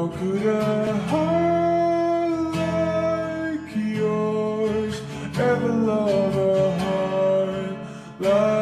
How could a heart like yours ever love a heart like